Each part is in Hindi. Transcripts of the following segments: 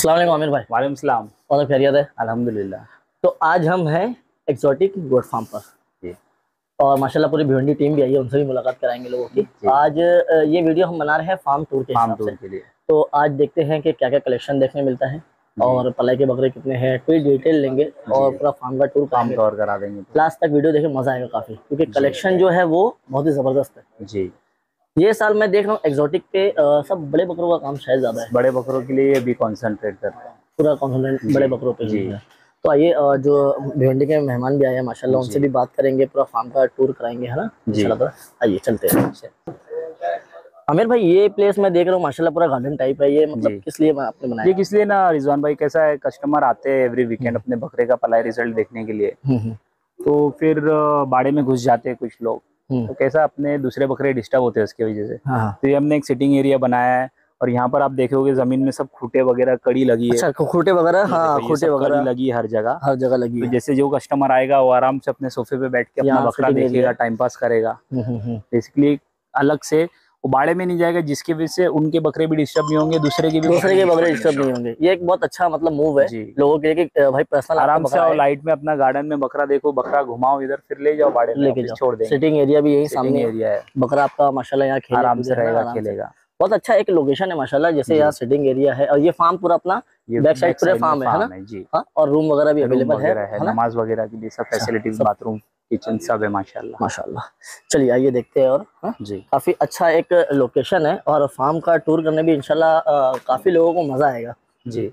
अस्सलाम वालेकुम आमिर भाई। वालेकुम सलाम। और खैरियत है? अल्हम्दुलिल्लाह। तो आज हम हैं एक्सोटिक गोट फार्म पर जी और माशाल्लाह पूरी भिवंडी टीम भी आई है, उनसे भी मुलाकात कराएंगे लोगों की। जी। आज ये वीडियो हम बना रहे हैं फार्म टूर के फार्म हिसाब से। टूर के लिए। तो आज देखते हैं कि क्या क्या कलेक्शन देखने मिलता है जी और पलाई के बकरे कितने हैं, पूरी डिटेल लेंगे और जी। पूरा फार्म का टूर फार्म कराएंगे। कवर करा देंगे तो। लास्ट तक वीडियो देखें, मजा आएगा काफी, क्योंकि जी कलेक्शन जो है वो बहुत ही जबरदस्त है। जी। ये साल मैं देख रहा हूँ एक्सोटिक पे सब बड़े बकरों का काम शायद ज्यादा है। बड़े बकरों के लिए भी कंसंट्रेट करते हैं। पूरा कॉन्फिडेंट बड़े जी बकरों पे ही जी है। तो आइए, जो भिवंडी के मेहमान भी आए हैं माशाल्लाह, उनसे जी भी बात करेंगे, पूरा फार्म का टूर कराएंगे, है ना जी। इंशाल्लाह। तो आइए चलते हैं। आमिर भाई, ये प्लेस मैं देख रहा हूँ माशाल्लाह पूरा गार्डन टाइप है, ये मतलब जी। किस लिए आपने बनाया? ये किस लिए ना रिजवान भाई, कैसा है, कस्टमर आते हैं एवरी वीकेंड हम्म अपने बकरे का पलाई रिजल्ट देखने के लिए। हम्म तो फिर बाड़े में घुस जाते हैं कुछ लोग। हम्म। तो कैसा अपने दूसरे बकरे डिस्टर्ब होते हैं उसकी वजह से। हाँ हाँ। तो ये हमने एक सिटिंग एरिया बनाया है और यहाँ पर आप देखोगे जमीन में सब खूंटे वगैरह कड़ी लगी है। अच्छा, खूंटे वगैरह, ये हाँ देखो, ये खूंटे सब कड़ी वगैरह लगी है हर जगह। हर जगह लगी तो है। जैसे जो कस्टमर आएगा वो आराम से अपने सोफे पे बैठ के अपना यहाँ बकरा सिटिंग एरिया। देखेगा, टाइम पास करेगा। बेसिकली अलग से वो बाड़े में नहीं जाएगा, जिसकी वजह से उनके बकरे भी डिस्टर्ब नहीं होंगे, दूसरे के भी दूसरे के बकरे डिस्टर्ब डिस्टर्ब नहीं होंगे। ये एक बहुत अच्छा मतलब मूव है जी। लोगों के लिए कि भाई पर्सनल आपका आराम से बकरा आओ, है, लाइट में अपना गार्डन में बकरा देखो, बकरा घुमाओ इधर, फिर ले जाओ बाड़े में, लेके वापस जाओ। छोड़ देंगे। सिटिंग एरिया भी यही सिटिंग सामने है, एरिया है, बकरा आपका माशाल्लाह यहाँ खेले आराम कूदे, से है ना रहेगा, आराम से। खेलेगा। बहुत अच्छा एक लोकेशन है माशाल्लाह, जैसे जी। यहाँ सिटिंग एरिया है और ये फार्म पूरा अपना ये बैक साइड बैक पूरे साइड में फार्म है ना? फार्म है जी। हाँ, और रूम वगैरह भी रूम अवेलेबल वगैरह है, है ना? नमाज वगैरह के लिए सब अच्छा, फैसिलिटीज, सब बाथरूम, किचन सब है माशाल्लाह। माशाल्लाह। चलिए आइए देखते हैं। और हाँ, जी काफी अच्छा एक लोकेशन है और फार्म का टूर करने भी इंशाल्लाह काफी लोगों को मजा आएगा। जी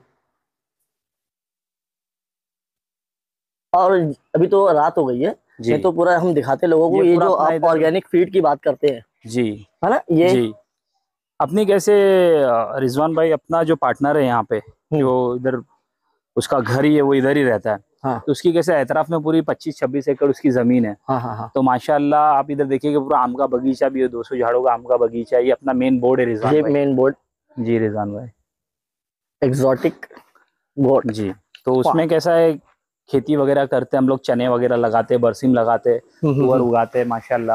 और अभी तो रात हो गई है, जी। नहीं तो पूरा हम दिखाते लोगों को। ये ये पूरा जो अपना आप इधर। ऑर्गेनिक फीड की बात करते हैं, जी है ना ये? जी। अपनी कैसे रिजवान भाई, अपना जो पार्टनर है यहाँ पे, हम्म। जो इधर उसका घर ही है, वो इधर ही रहता है। हाँ तो उसकी कैसे एतराफ में पूरी 25-26 एकड़ उसकी जमीन है। हाँ हाँ हाँ। तो माशाल्लाह आप इधर देखिएगा, पूरा आम का बगीचा भी है, 200 झाड़ों का आम का बगीचा है। ये अपना मेन बोर्ड है रिजवान ये भाई। मेन बोर्ड जी रिजवान भाई। एक्सोटिक गोट जी। तो फार्म। उसमें कैसा है, खेती वगैरह करते हैं हम लोग, चने वगैरह लगाते हैं, बरसीम लगाते हैं, तुअर उगाते हैं माशाल्लाह।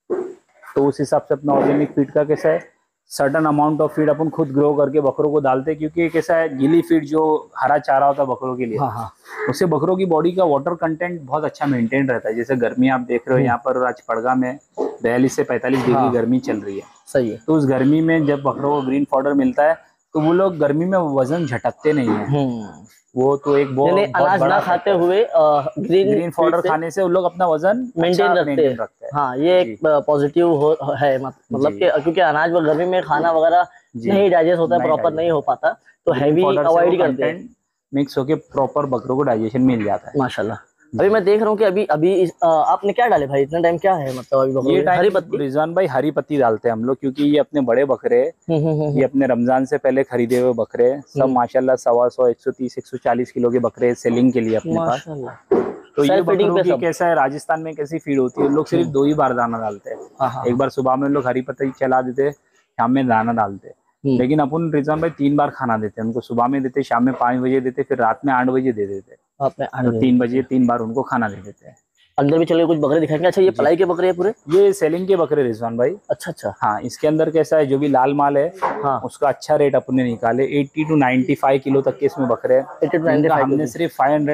तो उस हिसाब से अपना ऑर्गेनिक फीड का कैसा है, सर्टन अमाउंट ऑफ फीड अपन खुद ग्रो करके बकरों को डालते हैं। क्योंकि कैसा है, गीली फीड जो हरा चारा होता है बकरों के लिए, हाँ हाँ। उससे बकरों की बॉडी का वाटर कंटेंट बहुत अच्छा मेंटेन रहता है। जैसे गर्मी आप देख रहे हो यहाँ पर, आज पड़गा में 42 से 45 डिग्री हाँ, गर्मी चल रही है। सही है। तो उस गर्मी में जब बकरों को ग्रीन फॉडर मिलता है, तो वो लोग गर्मी में वजन झटकते नहीं है। वो तो एक यानी बहुत अनाज बड़ा ना खाते हुए ग्रीन फीड फॉडर से खाने से वो लोग अपना वजन मेंटेन अच्छा रखते हैं। मेंटेन रखते हैं। हाँ, ये जी एक पॉजिटिव है मतलब जी कि क्योंकि अनाज वो गर्मी में खाना वगैरह जी। नहीं डाइजेस्ट होता है, नहीं प्रॉपर नहीं डाइजेस्ट हो होता पाता, तो है, ग्रीन हैवी फॉडर से वो अवॉइड करते हैं कंटेंट मिक्स होके प्रॉपर बकरों को डाइजेशन मिल जाता है। माशाल्लाह। अभी मैं देख रहा हूँ कि अभी अभी आपने क्या डाले भाई इतना टाइम? क्या है मतलब अभी बकरों ये में? हरी टाइम पत्ती। रिजवान भाई हरी पत्ती डालते हैं हम लोग, क्योंकि ये अपने बड़े बकरे, ये अपने रमजान से पहले खरीदे हुए बकरे सब माशाल्लाह 125, 130, 140 किलो के बकरे सेलिंग के लिए अपने पास। माशाल्लाह। तो ये सेल्फ फीडिंग बकरों पे की सब? कैसा है, राजस्थान में कैसी फीड होती है, लोग सिर्फ 2 ही बार दाना डालते हैं। हाँ हाँ एक बार सुबह में लोग हरी पत्ती चला देते, शाम में दाना डालते। लेकिन अपन रिजवान भाई 3 बार खाना देते हैं उनको, सुबह में देते, शाम में 5 बजे देते, फिर रात में 8 बजे दे देते। आपने तो 3 बजे 3 बार उनको खाना दे देते हैं। अंदर भी चले कुछ बकरे दिखाएंगे। अच्छा, ये जी। पलाई के बकरे हैं पूरे? ये सेलिंग के बकरे रिजवान भाई। अच्छा अच्छा। हाँ, इसके अंदर कैसा है, जो भी लाल माल है हाँ, उसका अच्छा रेट अपने निकाले। 80 to 95 किलो तक के इसमें बकरे हैं, 80 to जिनका 95 हमने सिर्फ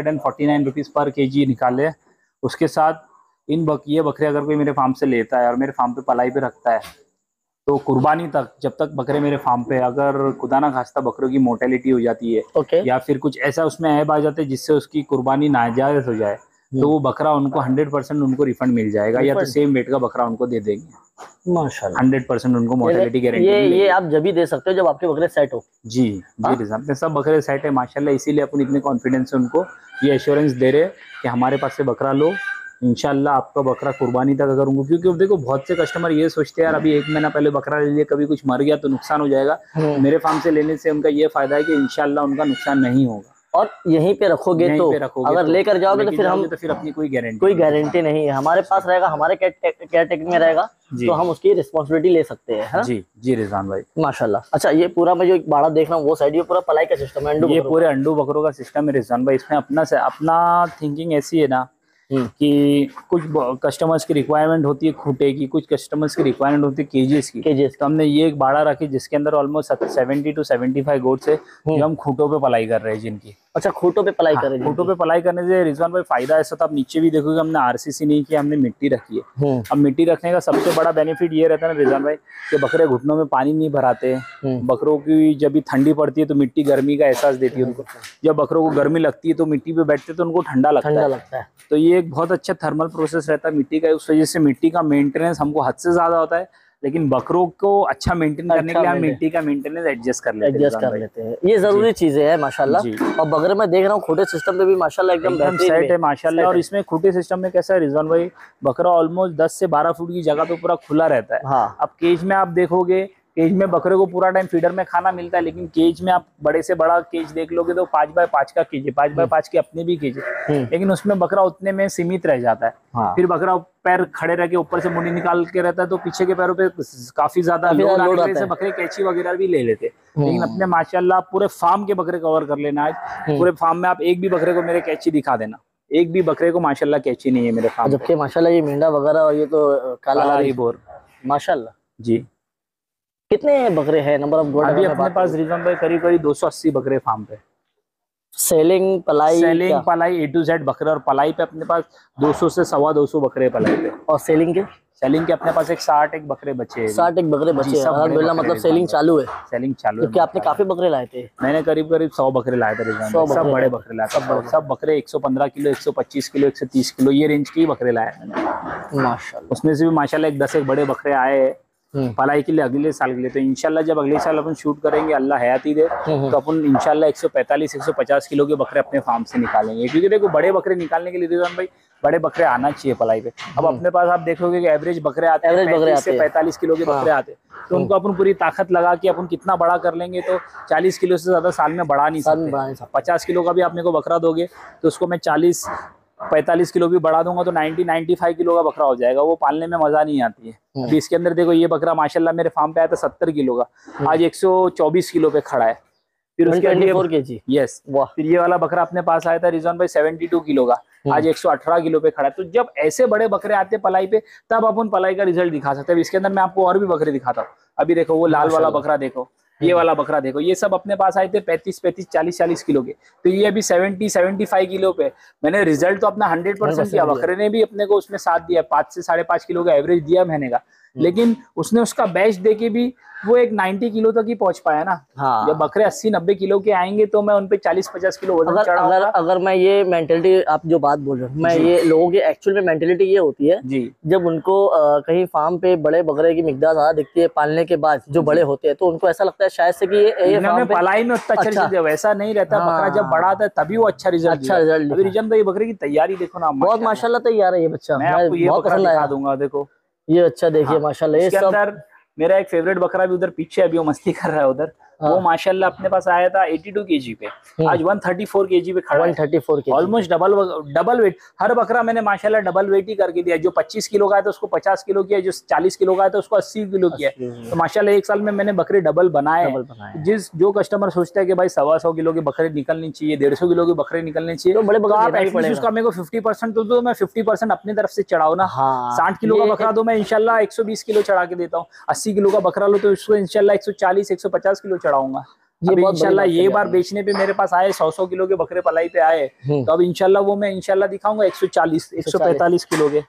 549 रुपीज पर केजी निकाले। उसके साथ ये बकरे अगर कोई मेरे फार्म से लेता है और मेरे फार्म पे पलाई पे रखता है, तो कुर्बानी तक जब तक बकरे मेरे फार्म पे, अगर खुदा ना खास्ता बकरों की मोर्टेलिटी हो जाती है ओके। या फिर कुछ ऐसा उसमें ऐब आ जाते हैं जिससे उसकी कुर्बानी नाजायज हो जाए, तो वो बकरा उनको 100% उनको रिफंड मिल जाएगा, या तो सेम वेट का बकरा उनको दे देंगे। माशाल्लाह। 100% उनको मोर्टेलिटी गारंटी ये मिलेगी। ये आप जब भी दे सकते हो जब आपके बकरे सेट हो। जी जी रिजवान, अपने सब बकरे सेट है माशाल्लाह, इसीलिए अपन इतने कॉन्फिडेंस से उनको ये एश्योरेंस दे रहे कि हमारे पास से बकरा लो, इंशाल्लाह आपका बकरा कुर्बानी तक अगर उनको, क्योंकि देखो बहुत से कस्टमर ये सोचते हैं यार अभी 1 महीना पहले बकरा ले लिया, कभी कुछ मर गया तो नुकसान हो जाएगा। मेरे फार्म से लेने से उनका ये फायदा है कि इंशाल्लाह उनका नुकसान नहीं होगा। और यहीं पे रखोगे यहीं तो पे रखोगे अगर तो, लेकर जाओगे तो फिर अपनी कोई गारंटी नहीं है, हमारे पास रहेगा, हमारे केयर टेक में रहेगा, तो हम उसकी रिस्पॉन्सिबिलिटी ले सकते हैं, है ना? जी जी रिजवान भाई माशाल्लाह। अच्छा, ये पूरा मैं जो एक बाड़ा देख रहा हूँ वो साइड, ये पूरा पलाई का सिस्टम है? ये पूरे अंडू बकरों का सिस्टम है रिजवान भाई। इसमें अपना थिंकिंग ऐसी है ना कि कुछ कस्टमर्स की रिक्वायरमेंट होती है खूटे की, कुछ कस्टमर्स की रिक्वायरमेंट होती है केजेस की। तो हमने ये एक बाड़ा रखी जिसके अंदर ऑलमोस्ट 70 to 75 गोट्स है जो हम खूटों पे पलाई कर रहे हैं जिनकी। अच्छा, खूटों पे पलाई कर रहे हैं। खूटों पे पलाई करने से रिजवान भाई फायदा ऐसा था, आप नीचे भी देखोगे हमने आरसीसी नहीं किया, हमने मिट्टी रखी है। अब मिट्टी रखने का सबसे बड़ा बेनिफिट ये रहता है ना रिजवान भाई कि बकरे घुटनों में पानी नहीं भराते। बकरों की जब भी ठंडी पड़ती है तो मिट्टी गर्मी का एहसास देती है उनको, जब बकरों को गर्मी लगती है तो मिट्टी पे बैठते हैं तो उनको ठंडा लगता है। तो ये एक बहुत अच्छा थर्मल प्रोसेस रहता है मिट्टी का, उस वजह से मिट्टी का मेंटेनेंस हमको हद से ज्यादा होता है, लेकिन बकरों को अच्छा मेंटेन करने के लिए हम मिट्टी का मेंटेनेंस एडजस्ट कर लेते हैं। ये जरूरी चीजें हैं माशाल्लाह। और बकरे में देख रहा हूँ खूटे सिस्टम पे भी माशाल्लाह एकदम सेट है माशाल्लाह। और इसमें खूटे सिस्टम में कैसा है रिजवान भाई, बकरा ऑलमोस्ट 10 से 12 फुट की जगह पे पूरा खुला रहता है। अब केज में आप देखोगे, केज में बकरे को पूरा टाइम फीडर में खाना मिलता है, लेकिन केज में आप बड़े से बड़ा केज देख लोगे तो 5x5 का केज है, 5x5 के अपने भी केज है, लेकिन उसमें बकरा उतने में सीमित रह जाता है। फिर बकरा पैर खड़े रह के ऊपर से मुंडी निकाल के रहता है तो पीछे के पैरों पे काफी ज्यादा लोड आने से बकरे कैची वगैरह भी ले लेते। लेकिन अपने माशाल्लाह पूरे फार्म के बकरे कवर कर लेना आज। पूरे फार्म में आप एक भी बकरे को मेरे कैची दिखा देना, एक भी बकरे को माशाल्लाह कैची नहीं है मेरे फार्म। जबकि माशाल्लाह ये मेंढा वगैरह और ये तो काला बोर माशाल्लाह जी। कितने बकरे हैं, नंबर ऑफ गोट? अभी अपने पास रिजवान भाई करीब 280 बकरे फार्म पे। सेलिंग पलाई A to Z बकरे, और पलाई पे अपने पास 200 से 250 बकरे पलाई पे। और सेलिंग के अपने पास 60 बकरे बचे हैं। 60 बकरे बचे हैं अल्हम्दुलिल्लाह। मतलब सेलिंग चालू है। क्योंकि आपने काफी बकरे लाए थे। मैंने करीब 100 बकरे लाए थे रिजवान, सब बड़े बकरे लाए थे। सब बकरे 115 किलो, 125 किलो, 130 किलो ये रेंज के बकरे लाए मैंने माशाल्लाह। उसमें से भी माशाल्लाह 10 बड़े बकरे आए पलाई के लिए अगले साल के लिए। तो इंशाल्लाह जब अगले साल अपन शूट करेंगे, अल्लाह हयाती दे, तो अपन इंशाल्लाह 145-150 किलो के बकरे अपने फार्म से निकालेंगे। क्योंकि देखो बड़े बकरे निकालने के लिए रिजवान भाई बड़े बकरे आना चाहिए पलाई पे। अब अपने पास आप देखोगे कि एवरेज बकरे आते हैं 35 से 45 किलो के बकरे आते हैं, तो उनको अपन पूरी ताकत लगा के अपन कितना बड़ा कर लेंगे तो 40 किलो से ज्यादा साल में बढ़ा नहीं सकते। 50 किलो का भी आपने को बकरा दोगे तो उसको मैं 40-45 किलो भी बढ़ा दूंगा तो 90-95 किलो का बकरा हो जाएगा। वो पालने में मजा नहीं आती है। अभी इसके अंदर देखो ये बकरा माशाल्लाह मेरे फार्म पे आया था 70 किलो का, आज 124 किलो पे खड़ा है। फिर उसके यस फिर ये वाला बकरा अपने पास आया था रिजवान भाई 72 किलो का, आज 118 किलो पे खड़ा है। तो जब ऐसे बड़े बकरे आते हैं पलाई पे तब अपन पलाई का रिजल्ट दिखा सकते हैं। इसके अंदर मैं आपको और भी बकरे दिखाता हूँ। अभी देखो वो लाल वाला बकरा देखो, ये वाला बकरा देखो, ये सब अपने पास आए थे 35, 40 किलो के, तो ये अभी 70-75 किलो पे। मैंने रिजल्ट तो अपना 100% दिया, बकरे ने भी अपने को उसमें साथ दिया, 5 से 5.5 किलो का एवरेज दिया महीने का, लेकिन उसने उसका बैच देके भी वो एक 90 किलो तक ही पहुंच पाया ना। जब बकरे 80-90 किलो के आएंगे तो मैं उनपे 40-50 किलो वजन चढ़ाऊंगा। अगर मैं ये मेंटेलिटी आप जो बात बोल रहे हो, मैं ये लोगों की एक्चुअल में मेंटेलिटी ये होती है जी, जब उनको कहीं फार्म पे बड़े बकरे की मिकदार ज्यादा दिखती है पालने के बाद जो बड़े होते हैं, तो उनको ऐसा लगता है शायद से कि ये पलाई में उतना अच्छा वैसा नहीं रहता। बकरा जब बड़ा आता है तभी वो अच्छा रिजल्ट। रिजन भाई बकरे की तैयारी देखो ना, बहुत माशाल्लाह तैयार है ये बच्चा। मैं आपको ये बकरा दिखा दूंगा, देखो ये अच्छा देखिए माशाल्लाह। ये सब मेरा एक फेवरेट बकरा भी उधर पीछे अभी वो मस्ती कर रहा है उधर, वो माशाल्लाह अपने पास आया था 82 केजी पे, आज 134 केजी पे खड़ा है। 134 केजी ऑलमोस्ट डबल वेट। हर बकरा मैंने माशाल्लाह डबल वेट ही करके दिया। जो 25 किलो का है तो उसको 50 किलो किया, जो 40 किलो का है तो उसको 80 किलो किया। तो माशाल्लाह एक साल में मैंने बकरे डबल बनाए। जो कस्टमर सोचता है कि भाई 125 किलो के बकरे निकलनी चाहिए, 150 किलो के बकरे निकलनी चाहिए, तो बड़े बकरा उसका मेरे को 50% तो दो, मैं 50% अपनी तरफ से चढ़ाऊ ना। 60 किलो का बकरा दो मैं इंशाल्लाह 120 किलो चढ़ा के देता हूँ। 80 किलो का बकरा लो तो उसको इंशाल्लाह 140-150 किलो चढ़ाऊंगा। अब इंशाल्लाह ये बार बेचने पे मेरे पास आए 100 किलो के बकरे पलाई पे आए, तो अब इंशाल्लाह वो मैं इंशाल्लाह दिखाऊंगा 140-145 किलो के।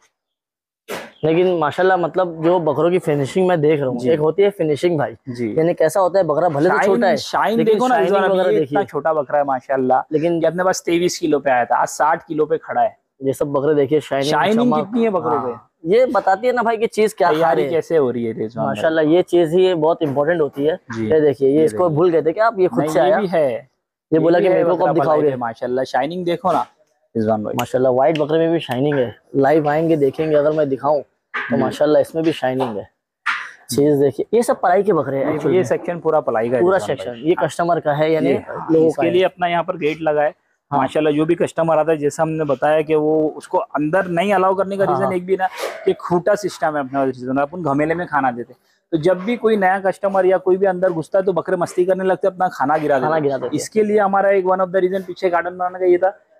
लेकिन माशाल्लाह मतलब जो बकरों की फिनिशिंग मैं देख रहा हूँ, एक होती है फिनिशिंग भाई, यानी कैसा होता है बकरा भले तो छोटा है, शाइन देखो ना, इतना छोटा बकरा है माशाल्लाह, लेकिन अपने पास 23 किलो पे आया था, आज 60 किलो पे खड़ा है। ये सब बकरे देखिए शाइनिंग कितनी है बकरों पे, ये बताती है ना भाई कि चीज क्या तैयारी कैसे हो रही है। माशाल्लाह ये चीज ही बहुत इंपॉर्टेंट होती है। ये देखिए ये इसको भूल गए थे क्या आप, ये खुद से आया है, ये बोला कि मेरे को कब दिखाओगे। माशाल्लाह शाइनिंग देखो ना रिजवान भाई, माशाल्लाह व्हाइट बकरे में भी शाइनिंग है। लाइव आएंगे देखेंगे अगर मैं दिखाऊं तो माशाल्लाह इसमें भी शाइनिंग है। चीज देखिए ये सब पलाई के बकरे हैं। ये सेक्शन पूरा पलाई का, पूरा सेक्शन ये कस्टमर का है, यानी लोगों के लिए अपना यहाँ पर गेट लगा है। माशाल्लाह जो भी कस्टमर आता है, जैसा हमने बताया कि वो उसको अंदर नहीं अलाउ करने का रीजन एक भी ना कि खूटा सिस्टम है अपने, अपन घमेले में खाना देते। तो जब भी कोई नया कस्टमर या कोई भी अंदर घुसता है तो बकरे मस्ती करने लगते, अपना खाना गिरा देते। इसके लिए हमारा एक वन ऑफ द रीजन पीछे गार्डन बनाने का ये था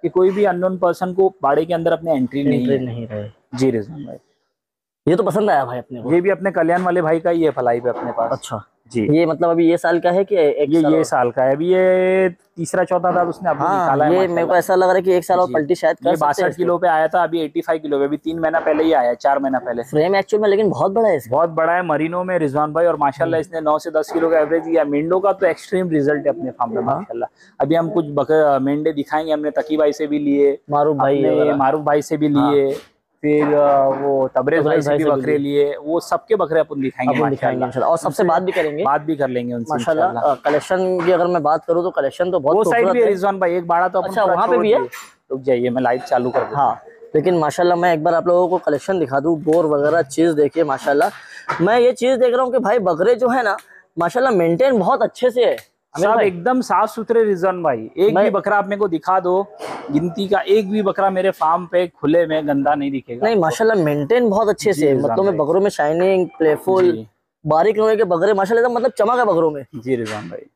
कि कोई भी अननोन पर्सन को बाड़े के अंदर अपने एंट्री नहीं रहे। जी रिजवान भाई, ये तो पसंद आया भाई अपने को। ये भी अपने कल्याण वाले भाई का ही है फलाई पे अपने पास। अच्छा जी, ये मतलब अभी ये साल का है कि एक साल ये साल का है अभी, ये तीसरा चौथा दांत उसने अभी निकाला है। ये मेरे को ऐसा लग रहा है कि एक साल और पलटी शायद कर सकते हैं। 62 किलो पे आया था, अभी 85 किलो पे, अभी 3 महीना पहले ही आया है, 4 महीना पहले। फ्रेम एक्चुअल में लेकिन बहुत बड़ा है इसका। बहुत बड़ा है मरीनो में रिजवान भाई, और माशाल्लाह इसने 9 से 10 किलो का एवरेज किया। मेंढों का तो एक्सट्रीम रिजल्ट है अपने फार्म में माशाल्लाह। अभी हम कुछ मेंढे दिखाएंगे, हमने तकी भाई से भी लिए, मारूफ भाई से भी लिए, फिर वो तबरेज भाई से भी बकरे लिए, वो सबके बकरे अपन दिखाएंगे माशाल्लाह, और सबसे बात भी कर लेंगे उनसे माशाल्लाह। कलेक्शन की अगर मैं बात करूँ तो कलेक्शन तो बहुत, वो साइड भी है रिजवान भाई, एक बाड़ा तो अपन वहाँ पे भी है। रुक जाइए मैं लाइट चालू कर दूं। हाँ लेकिन माशाल्लाह मैं एक बार आप लोगों को कलेक्शन दिखा दूं, बोर वगैरह चीज देखिए माशाल्लाह। मैं ये चीज देख रहा हूँ कि भाई बकरे जो है ना माशाल्लाह मेंटेन बहुत अच्छे से है, सब एकदम साफ सुथरे रिजवान भाई। एक भी बकरा आप मेरे को दिखा दो, गिनती का एक भी बकरा मेरे फार्म पे खुले में गंदा नहीं दिखेगा। नहीं माशाल्लाह मेंटेन बहुत अच्छे से, मतलब मैं बकरों में शाइनिंग, प्लेफुल, बारीक लोहे के बकरे माशाल्लाह मतलब चमक है बकरों में। जी रिजवान भाई।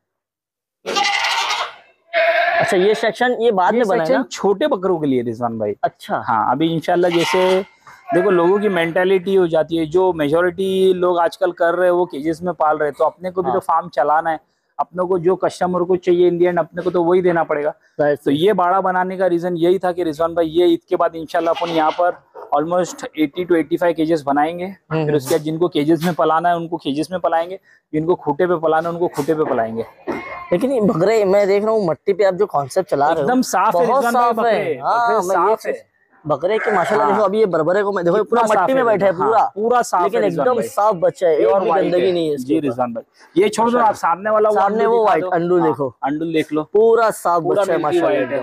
अच्छा ये सेक्शन ये बाद में बना है ना? छोटे बकरों के लिए रिजवान भाई। अच्छा हाँ, अभी इंशाल्लाह जैसे देखो लोगों की मेंटालिटी हो जाती है, जो मेजोरिटी लोग आजकल कर रहे हैं वो केजेस में पाल रहे हैं, तो अपने को भी तो फार्म चलाना है, अपने को जो कस्टमर को चाहिए इन दी एंड अपने को तो वही देना पड़ेगा। तो ये बाड़ा बनाने का रीजन यही था कि रिजवान भाई ये ईद के बाद इंशाल्लाह अपन यहाँ पर ऑलमोस्ट 80 to 85 केजेस बनाएंगे। फिर उसके बाद जिनको केजेस में पलाना है उनको केजेस में पलाएंगे, जिनको खूटे पे पलाना है उनको खूटे पे पलाएंगे। लेकिन ये बकरे मैं देख रहा हूँ मट्टी पे आप जो कॉन्सेप्ट चला रहे हो एकदम साफ है, बहुत साफ है। हाँ साफ है बकरे के माशाल्लाह। देखो अभी ये बरबरे को मैं देखो पूरा मट्टी में बैठा है, पूरा साफ, लेकिन एकदम साफ बच्चा है, और गंदगी नहीं है जी रिजवान भाई। ये छोड़ दो आप सामने वाला, सामने वो व्हाइट अंडुल देखो, अंडुल देख लो, पूरा साफ बच्चा है माशाल्लाह।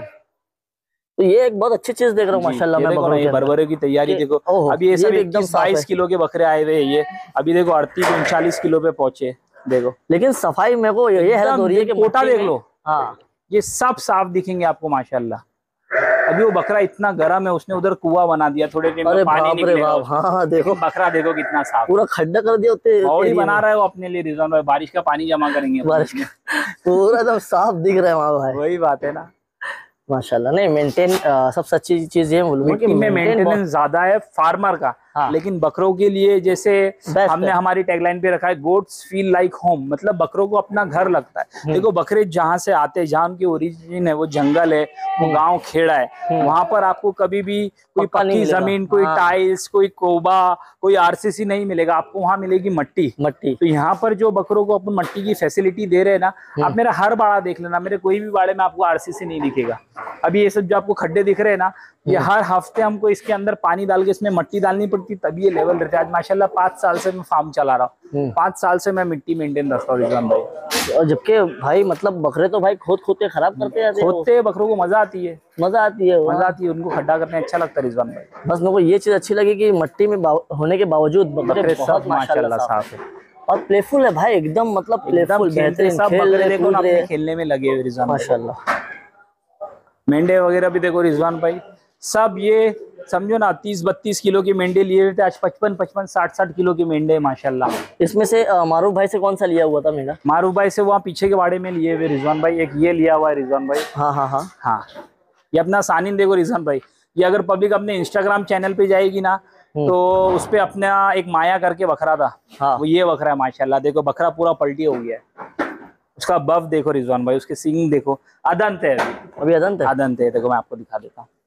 तो ये एक बहुत अच्छी चीज देख रहा हूँ माशाल्लाह मैं। बरबरे की तैयारी देखो, अभी ये सब एकदम 22 किलो के बकरे आए हुए, ये अभी देखो 38-39 किलो पे पहुंचे देखो। लेकिन सफाई मेरे को ये हैरत हो रही है कि कोटा देख लो, हाँ ये सब साफ दिखेंगे आपको माशाल्लाह। अभी वो बकरा इतना गर्म है, उसने उधर कुआं बना दिया, थोड़े दिन में पानी निकलेगा। हाँ देखो बकरा देखो कितना साफ, पूरा खड्डा कर दिया होते, बॉडी बना रहा है वो अपने लिए रिजवान भाई, बारिश का पानी जमा करेंगे बारिश का पूरा एकदम साफ दिख रहा है वहाँ भाई। वही बात है ना माशाल्लाह। नहीं मेंटेन सबसे अच्छी चीज ये बोलूंगा कि मेंटेनेंस ज्यादा है फार्मर का। हाँ। लेकिन बकरों के लिए जैसे हमने हमारी टैगलाइन पे रखा है, गोट्स फील लाइक होम, मतलब बकरों को अपना घर लगता है। देखो बकरे जहाँ से आते हैं, जहाँ उनकी ओरिजिन है, वो जंगल है, वो गांव खेड़ा है, वहां पर आपको कभी भी कोई पक्की जमीन, कोई टाइल्स, कोई कोबा, कोई आरसीसी नहीं मिलेगा, आपको वहाँ मिलेगी मट्टी। तो यहाँ पर जो बकरों को अपन मट्टी की फैसिलिटी दे रहे हैं ना, आप मेरा हर बाड़ा देख लेना, मेरे कोई भी बाड़े में आपको आरसीसी नहीं दिखेगा। अभी ये सब जो आपको खड्डे दिख रहे हैं ना, ये हर हफ्ते हमको इसके अंदर पानी डाल के इसमें मट्टी डालनी पड़ती, तभी ये लेवल रहता है। आज माशाल्लाह 5 साल से मैं फार्म चला रहा हूँ, 5 साल से मैं मिट्टी मेंटेन रखता हूँ रिजवान भाई। और जबकि भाई मतलब बकरे तो भाई खोद के खराब करते हैं, खोदते बकरों को मजा आती है, मजा आती है उनको खड्डा करने अच्छा लगता है रिजवान भाई। बस मेरे को ये चीज अच्छी लगी कि मट्टी में होने के बावजूद बकरे बहुत माशाल्लाह साफ है और प्लेफुल है भाई, एकदम मतलब प्लेफुल, बेहतरीन। सब बकरे देखो ना अपने खेलने में लगे हुए रिजवान माशाल्लाह। मेंढे वगैरह भी देखो रिजवान भाई, सब ये समझो ना 30-32 किलो के मेंढे लिए हुए थे, आज 55, 60 किलो के मेंढे माशाल्लाह। इसमें से मारूफ भाई से कौन सा लिया हुआ था मेंढा? मारूफ भाई से वहाँ पीछे के बाड़े में लिए हुए रिजवान भाई, एक ये लिया हुआ है रिजवान भाई। हाँ, ये अपना सानिन देखो रिजवान भाई, ये अगर पब्लिक अपने इंस्टाग्राम चैनल पे जाएगी ना तो उस पे अपना एक माया करके बकरा था, वो ये बकरा है माशाल्लाह। देखो बकरा पूरा पलटी हो गया है, उसका बफ देखो रिजवान भाई, उसके सींग देखो, अदंत है अभी, अदंत है। देखो मैं आपको दिखा देता हूँ,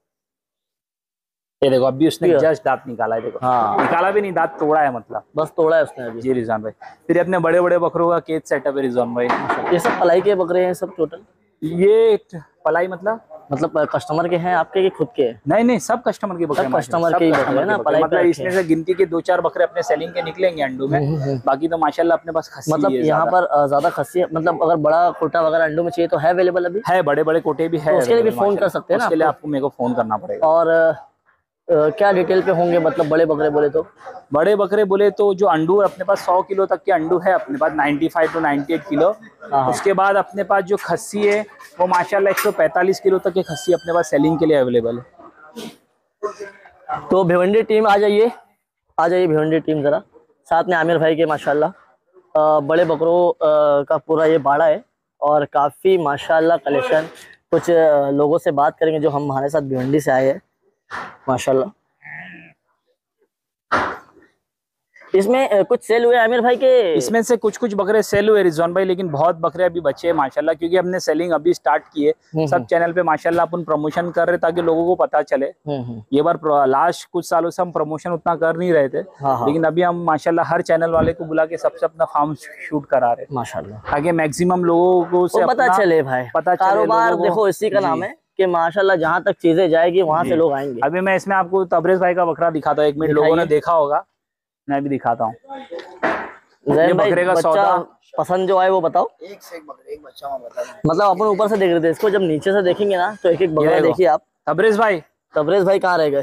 ये देखो अभी उसने जस्ट दांत निकाला है, देखो निकाला भी नहीं, दांत तोड़ा है, मतलब बस तोड़ा है उसने अभी। जी रिजवान भाई, फिर अपने बड़े बड़े बकरों का केज सेटअप है रिजवान भाई। ये सब पलाई के बकरे हैं सब टोटल? ये पलाई मतलब कस्टमर के हैं आपके कि खुद के? नहीं, सब कस्टमर के बकरे, कस्टमर के ही बकरे ना पलाई, मतलब इसमें से गिनती के 2-4 बकरे अपने सेलिंग के निकलेंगे अंडों में, बाकी तो माशाल्लाह अपने पास खस्सी मतलब यहाँ पर ज्यादा खस्सी, मतलब अगर बड़ा कोटा वगैरह अंडों में चाहिए तो है अवेलेबल अभी? है, बड़े बड़े कोटे भी है, उसके लिए भी फोन कर सकते हैं ना, उसके लिए आपको मेरे को फोन करना पड़ेगा। और क्या डिटेल पे होंगे, मतलब बड़े बकरे बोले तो? बड़े बकरे बोले तो जो अंडू अपने पास 100 किलो तक के अंडू है अपने पास, 95 to 98 किलो। उसके बाद अपने पास जो खस्सी है वो माशाल्लाह 145 किलो तक की खस्सी अपने पास सेलिंग के लिए अवेलेबल है। तो भिवंडी टीम आ जाइए भिवंडी टीम जरा, साथ में आमिर भाई के माशाल्लाह बड़े बकरों का पूरा ये बाड़ा है और काफ़ी माशाल्लाह कलेक्शन कुछ लोगों से बात करेंगे जो हम हमारे साथ भिवंडी से आए हैं। माशाल्लाह। इसमें कुछ सेल हुए आमिर भाई के? इसमें से कुछ कुछ बकरे सेल हुए रिजवान भाई, लेकिन बहुत बकरे अभी बचे हैं माशाल्लाह, क्योंकि हमने सेलिंग अभी स्टार्ट की है। सब चैनल पे माशाल्लाह अपन प्रमोशन कर रहे ताकि लोगों को पता चले। ये बार लास्ट कुछ सालों से हम प्रमोशन उतना कर नहीं रहे थे, लेकिन अभी हम माशाल्लाह हर चैनल वाले को बुला के सबसे अपना फार्म शूट करा रहे हैं माशाल्लाह, ताकि मैक्सिमम लोगों को से पता चले भाई। पता चले, कारोबार देखो इसी का नाम है कि माशाल्लाह जहाँ तक चीजें जाएगी वहाँ से लोग आएंगे। अभी मैं इसमें आपको तबरेज भाई का बकरा दिखाता हूँ, 1 मिनट, लोगों ने देखा होगा, मैं भी दिखाता हूँ। जैन भाई बकरे का बच्चा सौदा पसंद जो आए वो बताओ। एक से एक बकरे, एक बच्चा मैं बता दूं। मतलब अपन ऊपर से देख रहे थे इसको, जब नीचे से देखेंगे ना तो एक एक बकरा देखिए आप। तबरेज भाई, तबरेज भाई कहाँ रह गए?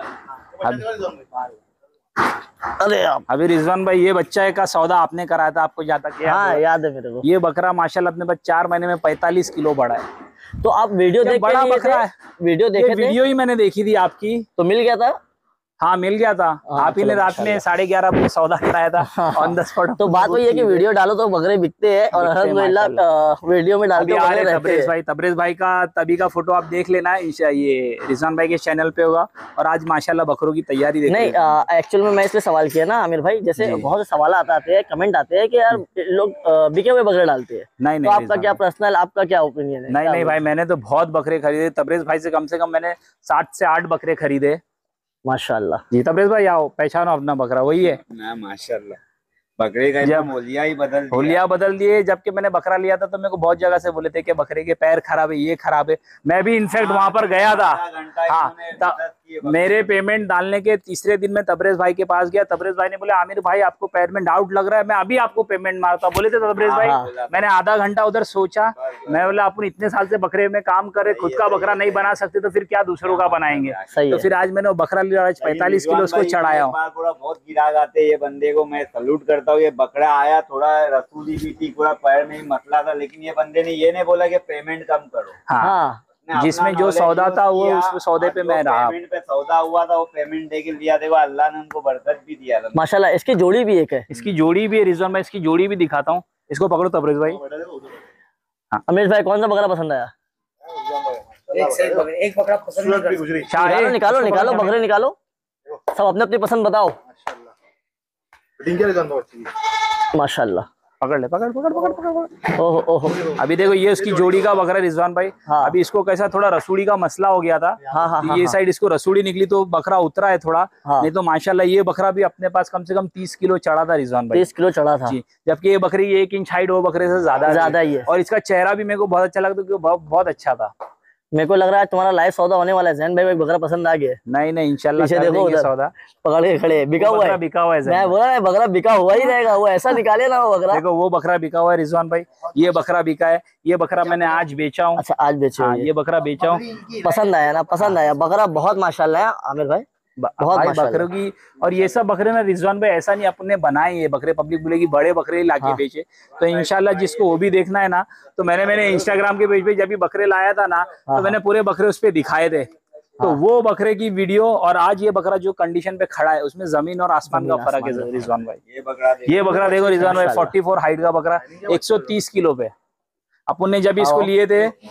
अरे आप अभी रिजवान भाई ये बच्चा का सौदा आपने कराया था, आपको ज्यादा क्या? हाँ याद है मेरे को। ये बकरा माशाल्लाह अपने पास 4 महीने में 45 किलो बड़ा है। तो आप वीडियो देख बड़ा बकरा है, वीडियो देखे थे? वीडियो ही मैंने देखी थी आपकी, तो मिल गया था? हाँ मिल गया था। आप ही ने रात में 11:30 बजे सौदा कराया था ऑन द स्पॉट। तो बात वही है कि वीडियो डालो तो बकरे बिकते हैं, और अल्हम्दुलिल्लाह वीडियो में डालते तबरेज भाई का तभी का फोटो आप देख लेना, ये रिजवान भाई के चैनल पे होगा। और आज माशाल्लाह बकरों की तैयारी देख नहीं, एक्चुअल में मैं इसलिए सवाल किया ना आमिर भाई, जैसे बहुत से सवाल आते हैं, कमेंट आते हैं कि यार लोग बिके हुए बकरे डालते हैं। नहीं तो आपका क्या पर्सनल, आपका क्या ओपिनियन है? नहीं भाई, मैंने तो बहुत बकरे खरीदे तबरेज भाई से कम मैंने 7 से 8 बकरे खरीदे माशाल्लाह। जी तबरेज भाई आओ, पहचानो अपना बकरा, वही है ना माशाल्लाह। बकरे का जब होलिया बदल दिए। जबकि मैंने बकरा लिया था तो मेरे को बहुत जगह से बोले थे कि बकरे के पैर खराब है, ये खराब है। मैं भी इनफैक्ट वहां पर गया था। हाँ, मेरे पेमेंट डालने के तीसरे दिन में तबरेज भाई के पास गया। तबरेज भाई ने बोले आमिर भाई आपको पैर में डाउट लग रहा है, मैं अभी आपको पेमेंट मारता हूँ। बोले थे तबरेज भाई। मैंने आधा घंटा उधर सोचा, मैं बोला अपन इतने साल से बकरे में काम कर रहे, खुद का बकरा नहीं बना सकते तो फिर क्या दूसरों का बनाएंगे। तो फिर आज मैंने बकरा लिया, 45 किलो उसको चढ़ाया हूँ। बहुत गिराक आते, ये बंदे को मैं सल्यूट करता हूँ। ये बकरा आया, थोड़ा रसूली भी थी, पूरा पैर में ही मसला था, लेकिन ये बंदे ने ये नहीं बोला कि पेमेंट कम करो। हाँ, जिसमें जो सौदा था वो उस सौदे पे मैं रहा। पेमेंट पे सौदा हुआ था, वो पेमेंट दे के लिया। देखो अल्लाह ने उनको बरकत भी दिया था माशाल्लाह। इसकी जोड़ी भी एक है, इसकी जोड़ी भी है रिजवान भाई, इसकी जोड़ी भी दिखाता हूँ। इसको पकड़ो तबरेज भाई। अमीर भाई कौन सा बकरा पसंद आया? एक बकरा पसंद निकालो बकरे निकालो, सब अपने अपनी पसंद बताओ। माशाल्लाह। पकड़ ले, पकड़। ओहो ओहो। अभी देखो ये उसकी जोड़ी का बकरा रिजवान भाई। हाँ। अभी इसको कैसा थोड़ा रसूड़ी का मसला हो गया था। हाँ, ये साइड इसको रसूड़ी निकली तो बकरा उतरा है थोड़ा। हाँ। नहीं तो माशाल्लाह ये बकरा भी अपने पास कम से कम 30 किलो चढ़ा था रिजवान भाई। 30 किलो चढ़ा था जी। जबकि ये बकरी 1 इंच हाइट वो बकरे से ज्यादा ही है। और इसका चेहरा भी मेरे को बहुत अच्छा लगता है, बहुत अच्छा था। मेरे को लग रहा है तुम्हारा लाइव सौदा होने वाला है। जैन भाई बकरा पसंद आ गया? नहीं इंशाल्लाह पीछे देखो उधर सौदा पकड़ के खड़े, बिका हुआ है। मैं बोल रहा है बकरा बिका हुआ ही रहेगा, वो ऐसा निकाले ना वो बकरा। देखो वो बकरा बिका हुआ है रिजवान भाई, ये बकरा बिका है। ये बकरा मैंने आज बेचा हूँ। अच्छा आज बेचे? हाँ, ये बकरा बेचा हूँ। पसंद आया ना? पसंद आया बकरा, बहुत माशाल्लाह है आमिर भाई, बहुत बकरों की। और ये सब बकरे ना रिजवान भाई ऐसा नहीं अपने बनाए, ये बकरे पब्लिक बोलेगी बड़े बकरे लाके बेचे। तो इंशाल्लाह जिसको वो भी देखना है ना, तो मैंने इंस्टाग्राम के पेज पे जब भी बकरे लाया था ना, तो मैंने पूरे बकरे उस पे दिखाए थे। तो वो बकरे की वीडियो और आज ये बकरा जो कंडीशन पे खड़ा है उसमें जमीन और आसमान का फर्क है रिजवान भाई। ये बकरा देखो रिजवान भाई, 44 हाइट का बकरा, 130 किलो पे। अपन ने जब इसको लिए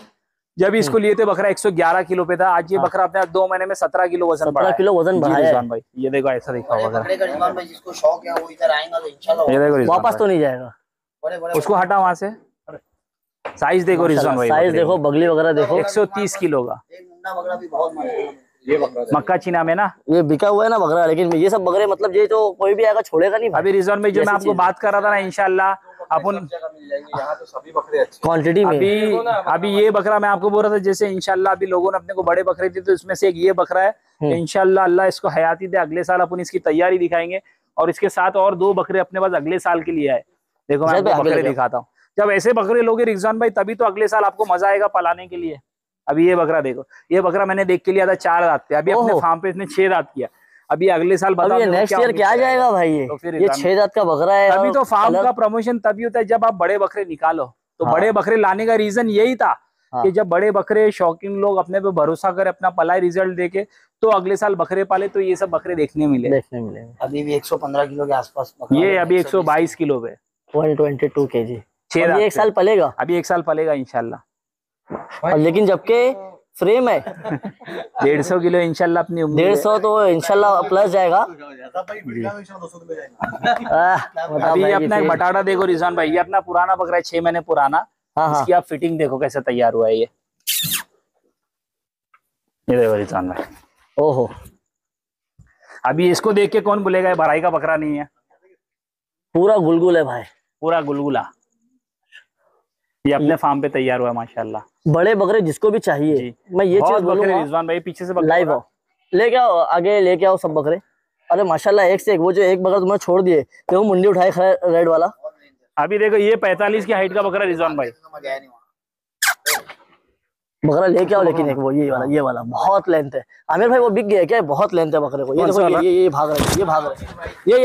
थे बकरा 111 किलो पे था। आज ये बकरा अपने 2 महीने में 17 किलो वजन बढ़ा है। 17 किलो वजन बढ़ा है भाई। ये देखो ऐसा दिखा होगा, जिसको शौक है वो इधर आएगा तो इंशाल्लाह ये देखो वापस तो नहीं जाएगा। उसको हटा वहां से। साइज देखो रिजवान भाई, साइज देखो, बगली वगैरह देखो। 130 किलो का एक मुन्ना बकरा भी बहुत मक्का चीना में ना, ये बिका हुआ है ना बकरा। लेकिन ये सब बकरे मतलब ये जो कोई भी आएगा छोड़ेगा नहीं। अभी रिजवान भाई जो मैं आपको बात कर रहा था ना, इंशाल्लाह अपन यहाँ तो सभी बकरे अच्छे क्वांटिटी में। अभी ये बकरा मैं आपको बोल रहा था, जैसे इंशाल्लाह अभी लोगों ने अपने को बड़े बकरे दिए तो इसमें से एक ये बकरा है। तो इंशाल्लाह अल्लाह इसको हयाती दे, अगले साल अपन इसकी तैयारी दिखाएंगे। और इसके साथ और 2 बकरे अपने पास अगले साल के लिए आए। देखो मैं आपको बकरे दिखाता हूँ। जब ऐसे बकरे लोगे रिजवान भाई तभी तो अगले साल आपको मजा आएगा पलाने के लिए। अभी ये बकरा देखो, ये बकरा मैंने देख के लिया था 4 दांत पे, अभी अपने फार्म पे इसने 6 दांत किया। अभी अगले साल बताओ ये नेक्स्ट ईयर क्या जाएगा भाई। ये 6 दांत का बकरा है। तभी तो फार्म का प्रमोशन तभी होता है जब आप बड़े बकरे निकालो। तो बड़े बकरे लाने का रीजन यही था कि जब बड़े बकरे शौकीन लोग अपने पे भरोसा करे, अपना पलाई रिजल्ट देके, तो अगले साल बकरे पाले तो ये सब बकरे देखने मिले। अभी भी 115 किलो के आसपास, ये अभी 122 किलो पे 122 kg। 6 एक साल पलेगा। अभी 1 साल पलेगा इंशाल्लाह। और लेकिन जबकि फ्रेम है 150 किलो इंशाल्लाह अपनी उम्मीद है। 150 तो इंशाल्लाह प्लस जाएगा। अभी ये अपना एक बटाटा देखो रिजवान भाई, ये अपना पुराना बकरा है, 6 महीने पुराना। हाँ इसकी आप फिटिंग देखो कैसे तैयार हुआ है ये देखो रिजवान भाई। ओहो, अभी इसको देख के कौन बोलेगा ये भराई का बकरा नहीं है। पूरा गुलगुल है भाई, पूरा गुलगुला। ये अपने फार्म पे तैयार हुआ है माशाल्लाह। बड़े बकरे जिसको भी चाहिए मैं ये चीज बोलूंगा। रिजवान भाई पीछे से लाइव आओ, लेके आओ, आगे लेके आओ सब बकरे। अरे माशाल्लाह एक से एक। वो जो एक बकरा तुमने छोड़ दिए तो वो मुंडी उठाए खड़ा रेड वाला। अभी देखो ये 45 की हाइट का बकरा रिजवान भाई। बकरा लेके आओ, लेकिन एक वो ये वाला बहुत लेंथ है। आमिर भाई वो बिक गया क्या? बहुत लेंथ है बकरे को। ये देखो ये भाग रहा है, ये भाग रहा है,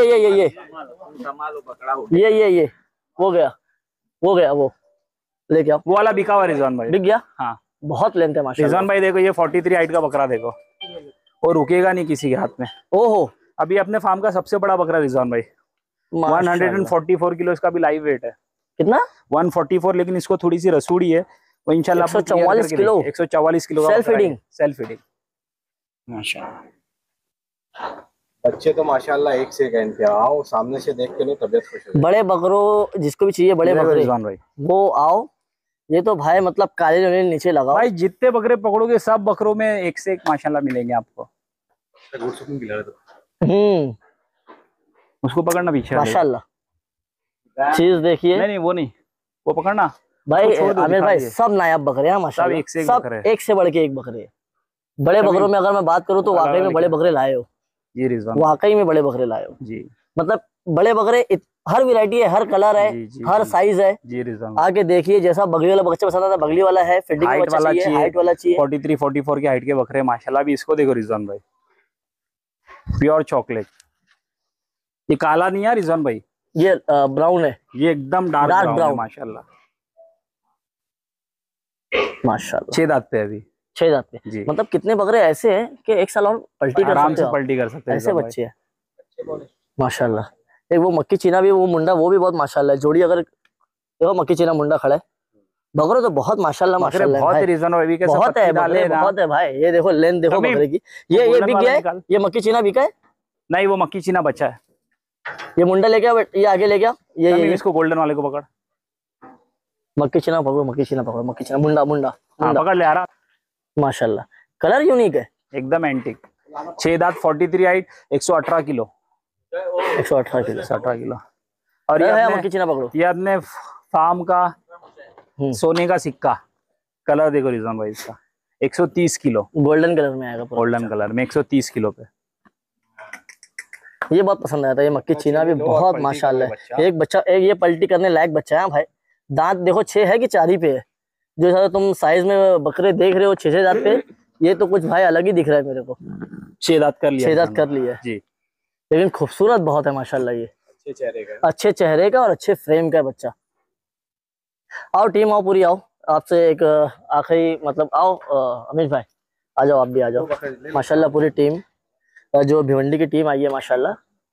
ये हो गया, वो गया, वो लेके आओ। वो वाला बिका हुआ रिजवान भाई, बिक गया। हाँ बहुत लेंथ है माशाल्लाह। रिजवान भाई देखो ये 43 हाइट का बकरा देखो, और रुकेगा नहीं किसी के हाथ में। ओहो, अभी अपने फार्म का सबसे बड़ा बकरा रिजवान भाई, 144 किलो इसका भी लाइव वेट है। कितना? 144, लेकिन इसको थोड़ी सी रसूड़ी है वो इंशाल्लाह 144 किलो। 144 किलो का सेल्फ फीडिंग। सेल्फ फीडिंग माशाल्लाह। बच्चे तो माशाल्लाह एक से एक हैं। आओ सामने से देख के लो, तबियत खुश हो। बड़े बकरों जिसको भी चाहिए बड़े बकरे रिजवान भाई वो आओ। ये तो भाई मतलब काले नीचे लगाओ भाई, जितने बकरे पकड़ोगे सब बकरों में एक से एक माशाल्लाह मिलेंगे आपको। उसको पकड़ना पीछे माशाल्लाह। चीज देखिए। नहीं वो नहीं, वो पकड़ना भाई आमिर भाई, सब नायाब बकरे हैं माशाल्लाह। सब एक से एक सब बकरे। एक से बढ़ के एक बकरे। बड़े बकरों में अगर मैं बात करूं तो वाकई में बड़े बकरे लाए हो। जी रिजवान, वाकई में बड़े बकरे लाए हो जी। मतलब बड़े बकरे हर वैरायटी है, हर कलर है, हर साइज है। जी रिजवान, आगे देखिए, जैसा बगली वाला बच्चा पसंद आता है बगली वाला है, फिटिंग हाइट वाला चाहिए, हाइट वाला चाहिए। 43-44 की हाइट के बकरे माशाल्लाह। भी इसको देखो रिजवान भाई, प्योर चॉकलेट। ये काला नहीं है रिजवान भाई, ये ब्राउन है, ये एकदम डार्क ब्राउन माशाल्लाह। माशाल्लाह 6 दांत पे अभी, 6 दांत पे। जी। मतलब कितने बकरे ऐसे हैं कि एक साल और पलटी कर आराम सकते से हो, पलटी कर सकते हैं ऐसे बच्चे हैं माशाल्लाह। एक वो मक्की चीना भी, वो मुंडा वो भी बहुत माशाल्लाह है। जोड़ी अगर देखो मक्की चीना मुंडा खड़ा है, बकरे तो बहुत माशाल्लाह माशाल्लाह बहुत रिजवान भाई, बहुत है बकरे, बहुत है भाई। ये देखो लेंथ देखो बकरे की। ये बिक गया है, ये मक्की चीना बिका है। नहीं वो मक्की चीना बच्चा है। ये मुंडा लेके आओ, ये आगे लेके आओ। ये इसको गोल्डन वाले को पकड़, मक्की चीना पकड़ो, मक्की चीना पकड़ो, मक्की चीना मुंडा मुंडा पकड़ ले आ रहा। माशाल्लाह कलर यूनिक है एकदम एंटिक। 6 दांत, 43 हाइट, 118 किलो, 118 किलो। 118 किलो। और ये है मक्की चीना पकड़ो। ये अपने फार्म का सोने का सिक्का। कलर देखो रिजवान भाई इसका, 130 किलो, गोल्डन कलर में आएगा, गोल्डन कलर में 130 किलो पे। ये बहुत पसंद आया था। ये मक्की चीना भी बहुत माशाल्लाह। एक बच्चा, एक ये पलटी करने लायक बच्चा है भाई। दांत देखो 6 है कि 4 ही पे है। जो सारा तुम साइज में बकरे देख रहे हो 6 दांत पे, ये तो कुछ भाई अलग ही दिख रहा है मेरे को। 6 दांत कर लिया, 6 दांत कर लिया जी। लेकिन खूबसूरत बहुत है माशाल्लाह। ये अच्छे चेहरे का और अच्छे फ्रेम का बच्चा। आओ टीम, आओ पूरी, आओ। आपसे एक आखिरी मतलब आओ अमीश भाई, आ जाओ, आप भी आ जाओ माशाल्लाह। पूरी टीम जो भिवंडी की टीम आई है माशाल्लाह।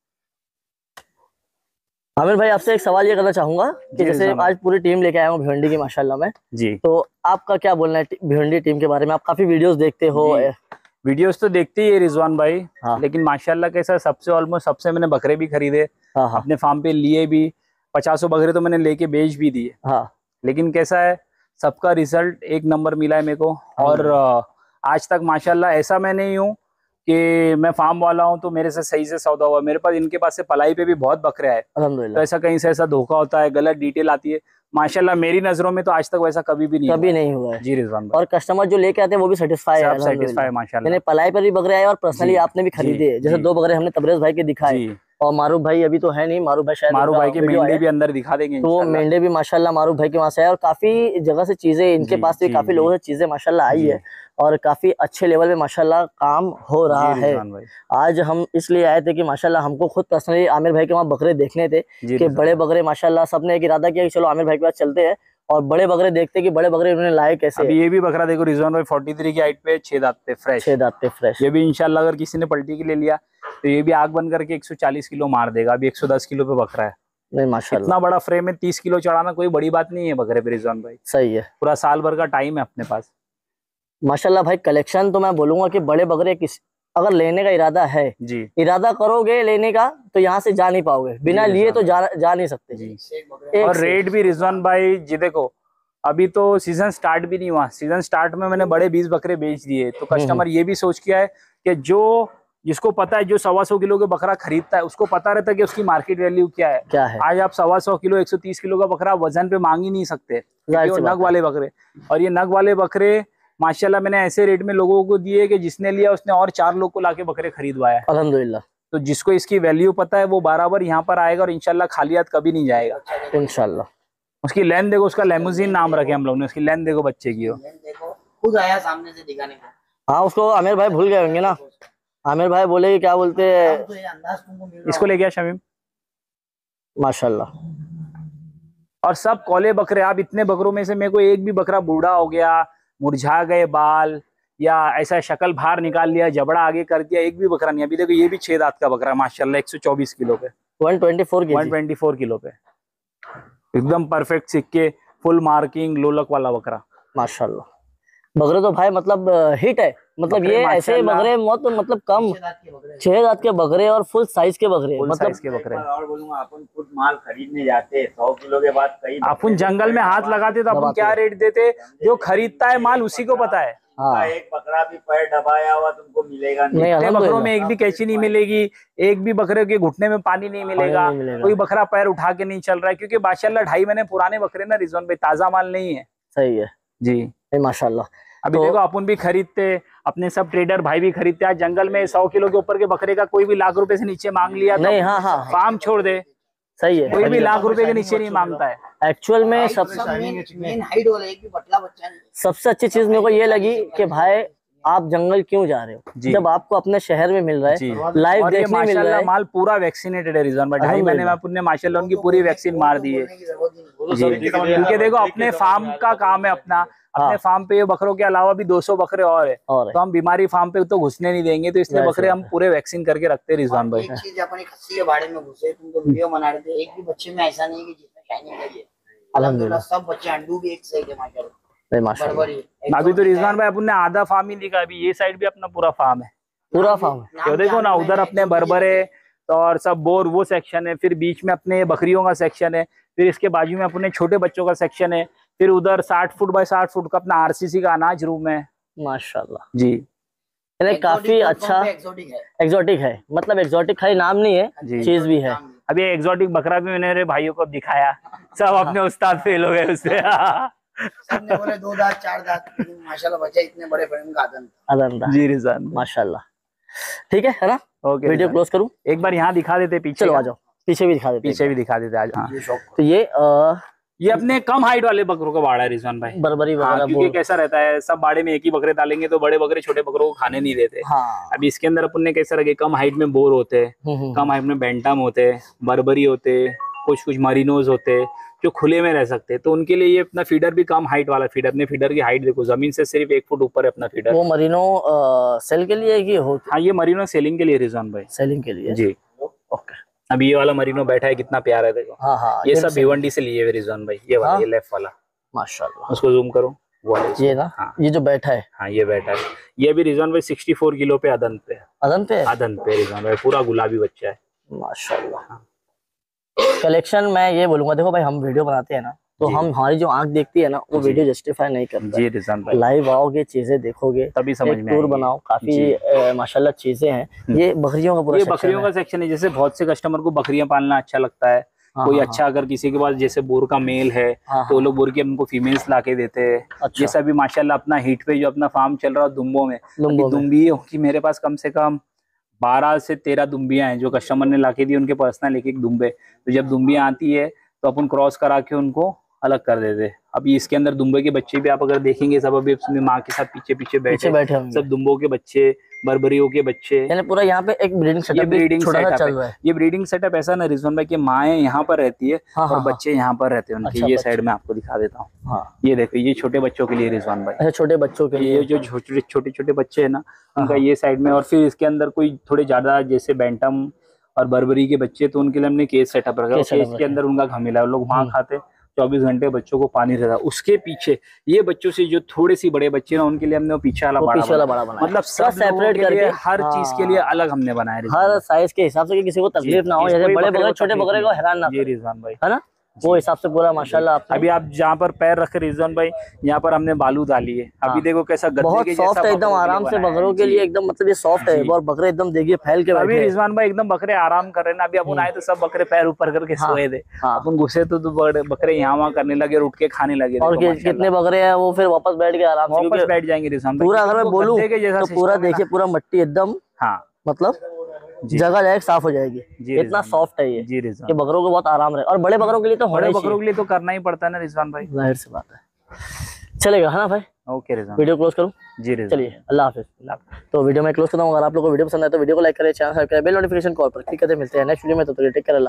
आमिर भाई आपसे एक सवाल ये करना चाहूंगा कि जैसे आज पूरी टीम लेके आया हूँ भिवंडी की माशाल्लाह में जी, तो आपका क्या बोलना है भिवंडी टीम के बारे में? आप काफी वीडियोस देखते हो। वीडियोस तो देखते ही है रिजवान भाई। हाँ। लेकिन माशाल्लाह कैसा सबसे मैंने बकरे भी खरीदे, हाँ हाँ अपने फार्म पे लिए भी, 50 बकरे तो मैंने लेके बेच भी दिए। हाँ। लेकिन कैसा है, सबका रिजल्ट एक नंबर मिला है मेरे को। और आज तक माशाल्लाह ऐसा मैं नहीं हूँ कि मैं फार्म वाला हूँ तो मेरे से सही से सौदा हुआ। मेरे पास इनके पास से पलाई पे भी बहुत बकरे आए, अल्हम्दुलिल्लाह। तो ऐसा कहीं से ऐसा धोखा होता है, गलत डिटेल आती है। माशाल्लाह मेरी नजरों में तो आज तक वैसा कभी भी नहीं हुआ है। जी रिजवान भाई। और कस्टमर जो लेके आते हैं वो भी सेटिस्फाई है, सेटिस्फाई माशाल्लाह। मैंने पलाई पर भी बकरे आए और पर्सनली आपने भी खरीदे है। जैसे 2 बकरे हमने तबरेज भाई के दिखाए, और मारूफ भाई अभी तो है नहीं, मारूफ भाई शायद, मारूफ भाई के मेंढे भी अंदर दिखा देंगे तो मेंढे भी माशाल्लाह मारूफ भाई के वहां से आए। और काफी जगह से चीजें इनके पास से काफी लोगों से चीजें माशाल्लाह आई है, और काफी अच्छे लेवल पे माशाल्लाह काम हो रहा है। आज हम इसलिए आए थे कि माशाल्लाह हमको खुद पर्सनली आमिर भाई के वहाँ बकरे देखने थे कि बड़े बकरे माशाल्लाह। सबने एक इरादा किया कि चलो आमिर भाई के पास चलते हैं और बड़े बकरे देखते कि बड़े बकरे उन्होंने लाए कैसे। अभी ये भी बकरा देखो रिजवान भाई, 43 की हाइट पे, 6 दांत पे फ्रेश, 6 दांत पे फ्रेश। ये भी इंशाल्लाह अगर किसी ने पलटी के ले लिया तो ये भी आग बन करके 140 किलो मार देगा। अभी 110 किलो पे बकरा है नहीं माशाल्लाह, इतना बड़ा फ्रेम है, 30 किलो चढ़ाना कोई बड़ी बात नहीं है बकरे पे रिजवान भाई। सही है पूरा साल भर का टाइम है अपने पास। माशाल्लाह भाई। कलेक्शन तो मैं बोलूंगा कि बड़े बकरे अगर लेने का इरादा है जी, इरादा करोगे लेने का तो यहाँ से जा नहीं पाओगे, बिना लिए तो जा नहीं सकते जी। एक और से रेट भी रिजवान भाई जी देखो, अभी तो सीजन स्टार्ट भी नहीं हुआ, सीजन स्टार्ट में मैंने बड़े 20 बकरे बेच दिए, तो कस्टमर ये भी सोच किया है कि जिसको पता है, जो 125 किलो का बकरा खरीदता है उसको पता रहता है कि उसकी मार्केट वैल्यू क्या है। क्या है, आज आप 125 किलो 130 किलो का बकरा वजन पे मांग ही नहीं सकते, क्योंकि वो नग वाले बकरे। और ये नग वाले बकरे माशाल्लाह मैंने ऐसे रेट में लोगों को दिए कि जिसने लिया उसने और 4 लोग को लाके बकरे खरीदवाया है। अल्हम्दुलिल्लाह। तो जिसको इसकी वैल्यू पता है वो बराबर यहाँ पर आएगा और इंशाल्लाह खाली हाथ कभी नहीं जाएगा इंशाल्लाह। उसकी लेंथ देखो, उसका लेमुजीन नाम रखे हम लोग ने, उसकी लेंथ देखो बच्चे की हो। देखो खुद आया सामने से दिखाने को। हाँ उसको आमिर भाई भूल गए होंगे ना, आमिर भाई बोले कि क्या बोलते हैं, तो ये अंदाज तुमको मिल रहा इसको ले गया शमीम। माशाल्लाह। और सब कौले बकरे, आप इतने बकरों में से मेरे को एक भी बकरा बूढ़ा हो गया, मुरझा गए बाल, या ऐसा शक्ल बाहर निकाल लिया, जबड़ा आगे कर दिया, एक भी बकरा नहीं। अभी देखो ये भी 6 दांत का बकरा माशाल्लाह 124 किलो पे, 124 किलो पे, एकदम परफेक्ट सिक्के, फुल मार्किंग, लोलक वाला बकरा माशाल्लाह। बकरे तो भाई मतलब हिट है, मतलब बकरे ये ऐसे माशाल्लाह। बकरे मतलब कम 6 दांत के बकरे और फुल साइज के बकरे, फुल मतलब साइज के बकरे। और बोलूंगा अपन खुद माल खरीदने जाते हैं 100 किलो के बाद कई अपन जंगल में हाथ लगाते तो अपन क्या रेट देते, जो खरीदता है माल उसी को पता है। हाँ एक बकरा भी पैर दबाया हुआ तुमको मिलेगा नहीं। नहीं इतने बकरों अल्हम्दुलिल्लाह। में एक भी कैची नहीं मिलेगी, एक भी बकरे के घुटने में पानी नहीं मिलेगा, नहीं मिलेगा। कोई बकरा पैर उठा के नहीं चल रहा है, क्योंकि माशाल्लाह 2.5 महीने पुराने बकरे ना रिजवान भाई, ताजा माल नहीं है। सही है जी नहीं माशाल्लाह। अभी देखो अपन भी खरीदते, अपने सब ट्रेडर भाई भी खरीदते। आज जंगल में 100 किलो के ऊपर के बकरे का कोई भी लाख रुपए से नीचे मांग लिया नहीं, तो हाँ हाँ फार्म छोड़ दे, सही है। कोई भी लाख रुपए के नीचे नहीं मांगता है। एक्चुअल में मेन हाइट वाला एक भी पतला बच्चा नहीं। सबसे अच्छी चीज मेरे को ये लगी कि भाई आप जंगल क्यों जा रहे हो, जी। जब आपको अपने शहर में मिल रहा जी। है, लाइव और ये देखने मिल रहा माशाल्लाह है। माल पूरा वैक्सीनेटेड है रिजवान भाई, 2.5 महीने में अपन ने माशाल्लाह उनकी पूरी वैक्सीन मार दी है। जी क्योंकि देखो अपने फार्म का काम है अपना, अपने फार्म पे ये बकरों के अलावा भी 200 बकरे और है, तो हम बीमारी फार्म पे तो घुसने नहीं देंगे, तो इसलिए बकरे हम पूरे वैक्सीन करके रखते हैं रिजवान भाई। एक चीज अपन एक खस्सी के बाड़े में घुसे, तुमको वीडियो बना रहे थे, एक भी बच्चे में ऐसा नहीं कि जिसमें शाइनिंग लगी है। अल्हम्दुलिल्लाह सब बच्चे अंडू भी एक सही है माशाल्लाह। नहीं माशाल्लाह बराबर अभी तो रिजवान भाई अपन ने आधा फार्म ही दिखा, अभी ये साइड भी अपना पूरा फार्म है, पूरा फार्म है। तो देखो ना उधर अपने बरबरे और सब बोर वो सेक्शन है, फिर बीच में अपने बकरियों का सेक्शन है, फिर इसके बाजू में अपने छोटे बच्चों का सेक्शन है, फिर उधर 60 फुट बाय 60 फुट का अपना आरसीसी का अनाज रूम है। माशाल्लाह जी यानी काफी अच्छा एक्सोटिक है, मतलब एक्सोटिक खाली नाम नहीं है, जी। चीज भी है। अभी एक्सोटिक बकरा भी मैंने मेरे भाइयों को दिखाया, सब अपने उस्ताद फेल हो गए उससे। सबने बोले 2 दांत 4 दांत, लेकिन माशाल्लाह बच्चा इतने बड़े फ्रेम का आदम था। अदंता जी रिजवान माशाल्लाह। ठीक है ना, ओके वीडियो क्लोज करूं? एक बार यहाँ दिखा देते पीछे चलो का। आ जाओ, पीछे भी दिखा देते पीछे भी दिखा देते आज। हाँ तो ये अपने कम हाइट वाले बकरों का बाड़ा है रिजवान भाई। बरबरी हाँ, वगैरह क्योंकि कैसा रहता है सब बाड़े में एक ही बकरे डालेंगे तो बड़े बकरे छोटे बकरों को खाने नहीं देते। हाँ अभी इसके अंदर अपन ने कैसा रखे, कम हाइट में बोर होते हैं, कम हाइट में बैंटम होते हैं, बरबरी होते, कुछ मरीनोज होते जो खुले में रह सकते हैं, तो उनके लिए ये अपना फीडर भी कम हाइट वाला फीडर। अपने फीडर की हाइट देखो, जमीन से सिर्फ 1 फुट ऊपर है अपना फीडर। वो मरीनो सेल के लिए कि हो हाँ ये मरीनो सेलिंग के लिए रिजवान भाई। सेलिंग के लिए? जी ओके। अभी ये वाला मरीनो बैठा है, कितना प्यारा है देखो। हाँ हाँ ये सब भिवंडी से लिए हुए रिजवान भाई, ये वाला हाँ? ये लेफ्ट वाला, माशाल्लाह। उसको जूम करो वो वाला। ये ना हाँ ये जो बैठा है हाँ ये बैठा है, ये भी रिजवान भाई 64 किलो पे अदन पे है। अदन पे? अदन पे रिजवान भाई, पूरा गुलाबी बच्चा है माशाल्लाह। कलेक्शन मैं ये बोलूंगा, देखो भाई हम वीडियो बनाते हैं ना, तो हम हमारी जो आंख देखती है ना वो वीडियो जस्टिफाई नहीं करता। जी रिजवान भाई, लाइव आओगे, चीजें देखोगे, तभी समझ में टूर आएगी। बनाओ, काफी माशाल्लाह चीजें हैं। ये बकरियों का पूरा ये सेक्शन बकरियों है। का सेक्शन है। जैसे बहुत से कस्टमर को बकरियां पालना अच्छा लगता है, कोई हाँ, अच्छा अगर किसी के पास जैसे बोर का मेल है हाँ, तो वो लोग बोर की उनको फीमेल्स ला के देते हैं। अच्छा। जैसे अभी माशाल्लाह अपना हीट पे जो अपना फार्म चल रहा है दुम्बों में, दुम्बों में। दुम्बी की मेरे पास कम से कम 12 से 13 दुम्बियां हैं जो कस्टमर ने लाके दी, उनके पर्सनल एक दुम्बे। तो जब दुम्बियां आती है तो अपन क्रॉस करा के उनको अलग कर देते। अभी इसके अंदर दुम्बे के बच्चे भी आप अगर देखेंगे सब अभी अपनी माँ के साथ पीछे पीछे पीछे बैठे होंगे सब दुम्बों के बच्चे, बर्बरियों के बच्चे। यानी पूरा यहाँ पे एक ब्रीडिंग ये सेटअप ब्रीडिंग छोटा सा सेटअप चल रहा है। है। ये ब्रीडिंग सेटअप ऐसा ना रिजवान भाई कि माएँ यहाँ पर रहती है हाँ, और हाँ, बच्चे यहाँ पर रहते हैं उनके। अच्छा, ये बच्चे। साइड में आपको दिखा देता हूँ। हाँ ये देखो, ये छोटे बच्चों के लिए रिजवान भाई। अच्छा, छोटे बच्चों के लिए ये जो छोटे छोटे बच्चे है ना उनका हाँ। ये साइड में। और फिर इसके अंदर कोई थोड़े ज्यादा जैसे बैंटम और बर्बरी के बच्चे तो उनके लिए हमने केज सेटअप रखा है, केज सेटअप केज के अंदर उनका घमेला है, लोग वहाँ खाते 24 घंटे बच्चों को पानी रहता है। उसके पीछे ये बच्चों से जो थोड़े सी बड़े बच्चे ना उनके लिए हमने वो पीछे वाला बड़ा बनाया, मतलब सब सेपरेट करके हर चीज के लिए अलग हमने बनाया है, हर साइज के हिसाब से कि किसी को तकलीफ ना हो, जैसे बड़े बकरे छोटे बकरे को हैरान ना ये रिजवान भाई, है ना, वो हिसाब से पूरा माशाल्लाह। आपने अभी आप जहाँ पर पैर रखे रिजवान भाई, यहाँ पर हमने बालू डाली है, अभी देखो कैसा गद्दे बहुत के सॉफ्ट है एकदम, आराम से बकरों के लिए एकदम, मतलब ये सॉफ्ट है और बकरे एकदम देखिए फैल के अभी बैठे हैं। रिजवान भाई एकदम बकरे आराम कर रहे हैं ना, अभी अपन आए तो सब बकरे पैर ऊपर करके सोए थे, अपन घुसे तो बकरे यहाँ वहाँ करने लगे और उठ के खाने लगे। और कितने बकरे हैं वो फिर वापस बैठ के आराम से वापस बैठ जाएंगे रिजवान भाई। पूरा अगर मैं बोलूँ तो पूरा देखिए पूरा मट्टी एकदम, हाँ मतलब जगह जाए साफ हो जाएगी, इतना सॉफ्ट है ये जी रिजवान, कि बकरों को बहुत आराम रहे। और बड़े बकरों के लिए तो बड़े बकरों के लिए तो करना ही पड़ता है ना रिजवान भाई, जाहिर सी बात है। चलेगा है ना भाई, ओके रिजवान, वीडियो क्लोज करूँ? जी रिजवान, चलिए अल्लाह हाफिज। तो वीडियो में क्लोज करता हूँ। अगर आप लोगों को वीडियो पसंद आए तो वीडियो को लाइक करें, channel subscribe, bell notification call पर क्लिक करते मिलते हैं नेक्स्ट वीडियो में। तो टेक केयर।